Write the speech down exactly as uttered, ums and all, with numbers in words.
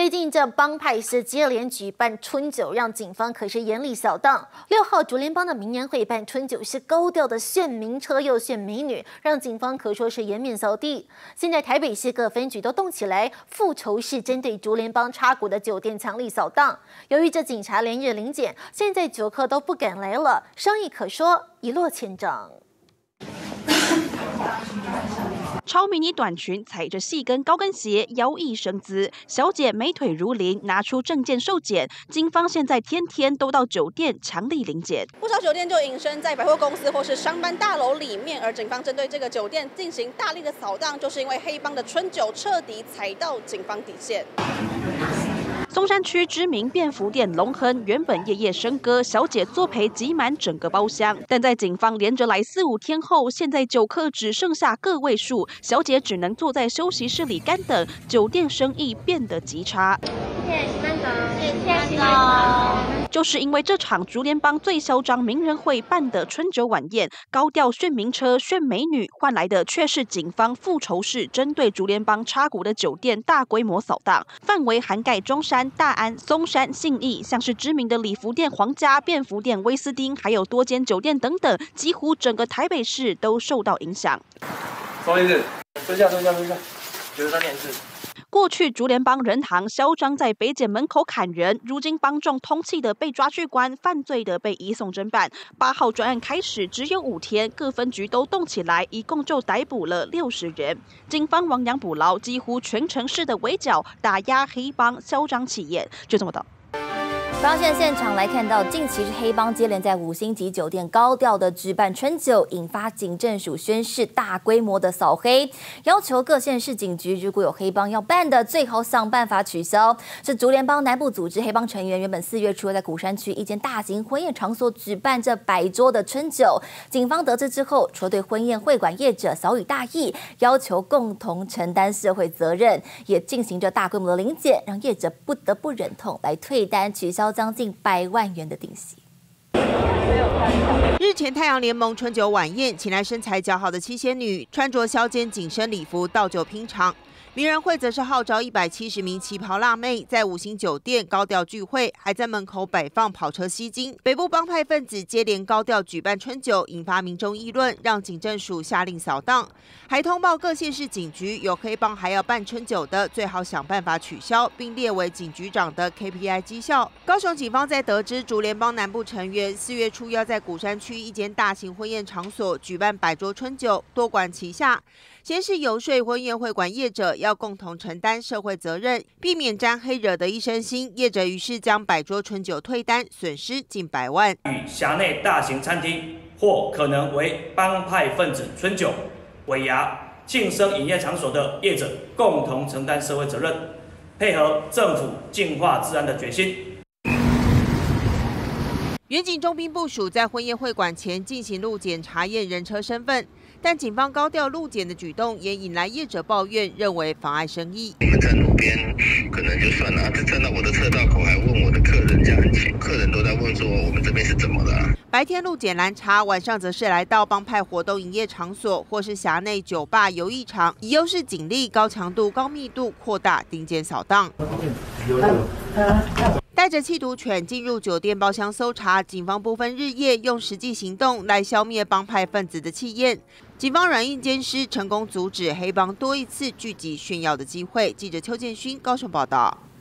最近这帮派是接连举办春酒，让警方可是严厉扫荡。六号竹联帮的名人会办春酒是高调的炫名车又炫美女，让警方可说是颜面扫地。现在台北市各分局都动起来，复仇式针对竹联帮插股的酒店强力扫荡。由于这警察连日临检，现在酒客都不敢来了，生意可说一落千丈。 超迷你短裙，踩着细跟高跟鞋，摇曳生姿，小姐美腿如林，拿出证件受检。警方现在天天都到酒店强力临检， 不少酒店就隐身在百货公司或是商办大楼里面，而警方针对这个酒店进行大力的扫荡，就是因为黑帮的春酒彻底踩到警方底线。 松山区知名便服店龙亨原本夜夜笙歌，小姐作陪挤满整个包厢，但在警方连着来四五天后，现在酒客只剩下个位数，小姐只能坐在休息室里干等，酒店生意变得极差。谢谢慢走，谢谢慢走。就是因为这场竹联帮最嚣张名人会办的春酒晚宴，高调炫名车、炫美女，换来的却是警方复仇式针对竹联帮插股的酒店大规模扫荡，范围涵盖中山、 大安、松山、信义，像是知名的礼服店皇家、便服店威斯汀，还有多间酒店等等，几乎整个台北市都受到影响。 收一次，蹲下，蹲下，蹲下，九十三点四。 过去竹联帮人行嚣张在北检门口砍人，如今帮众通缉的被抓去关，犯罪的被移送侦办。八号专案开始只有五天，各分局都动起来，一共就逮捕了六十人。警方亡羊补牢，几乎全城市的围剿，打压黑帮嚣张气焰，就这么的。 发现现场来看到，近期是黑帮接连在五星级酒店高调的举办春酒，引发警政署宣示大规模的扫黑，要求各县市警局如果有黑帮要办的，最好想办法取消。是竹联帮南部组织黑帮成员原本四月初在鼓山区一间大型婚宴场所举办这百桌的春酒，警方得知之后，除了对婚宴会馆业者扫以大义，要求共同承担社会责任，也进行着大规模的临检，让业者不得不忍痛来退单取消 将近百万元的定息。 日前，太阳联盟春酒晚宴，请来身材姣好的七仙女，穿着削肩紧身礼服倒酒拼场。名人会则是号召一百七十名旗袍辣妹在五星酒店高调聚会，还在门口摆放跑车吸金。北部帮派分子接连高调举办春酒，引发民众议论，让警政署下令扫荡，还通报各县市警局有黑帮还要办春酒的，最好想办法取消，并列为警局长的 K P I 绩效。高雄警方在得知竹联帮南部成员四月初要在鼓山区一间大型婚宴场所举办百桌春酒，多管齐下。 先是游说婚宴会馆业者要共同承担社会责任，避免沾黑惹得一身腥。业者于是将百桌春酒退单，损失近百万。 与辖内大型餐厅或可能为帮派分子春酒、尾牙、庆生营业场所的业者共同承担社会责任，配合政府净化治安的决心。 远警中兵部署在婚宴会馆前进行路检查验人车身份，但警方高调路检的举动也引来业者抱怨，认为妨碍生意。 你们在路边可能就算了，这站到我的车道口还问我的客人价钱，客人都在问说我们这边是怎么了、啊？ 白天路检拦查，晚上则是来到帮派活动营业场所或是辖内酒吧、游艺场，以优势警力、高强度、高密度扩大盯检扫荡。 带着缉毒犬进入酒店包厢搜查，警方不分日夜用实际行动来消灭帮派分子的气焰。警方软硬兼施，成功阻止黑帮多一次聚集炫耀的机会。记者邱建勋高雄报道。